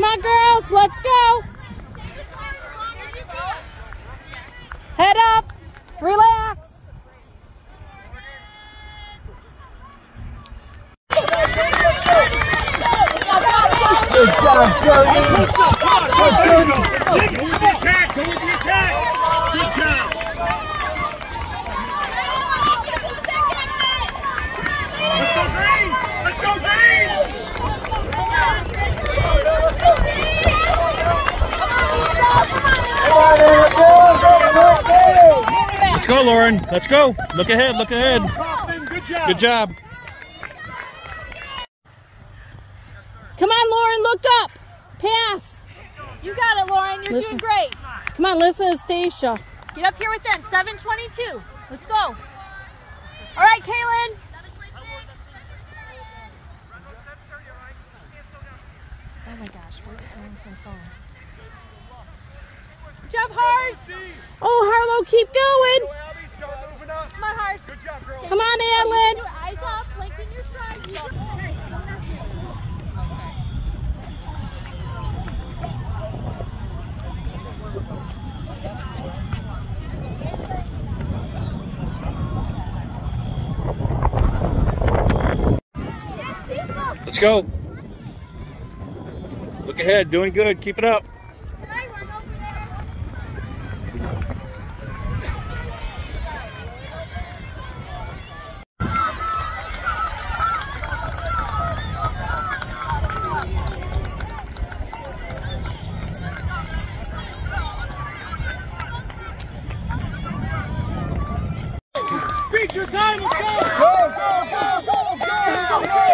on, girls, let's go. Head up, relax. Good job, Jody. Good job. Let's go, Green! Let's go, Lauren. Let's go. Look ahead. Look ahead. Good job. Good job. Come on, Lauren, look up. Pass. You got it, Lauren. You're doing great. Come on, listen to Stacia. Get up here with them. 7:22. Let's go. All right, Kaylin. Oh my gosh, where's my phone? Good job, Hars. Oh, Harlow, keep going. Come on, Hars. Come on, Adlin. Eyes up, lengthen your stride. Let's go. Look ahead. Doing good. Keep it up. Beat your time, let's go! Go, go, go, go, go, go, go!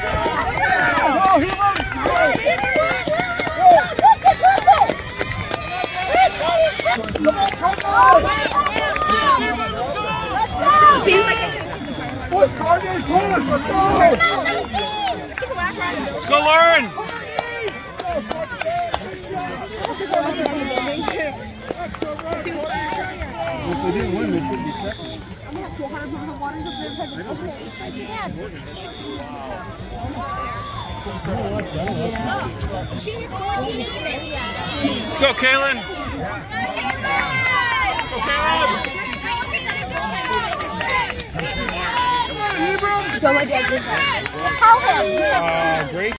Let's go, Lauren. If they didn't win, they should be second. Let's go, Kaylin. Go, Caleb. Don't let Dad do that. Tell him. Great.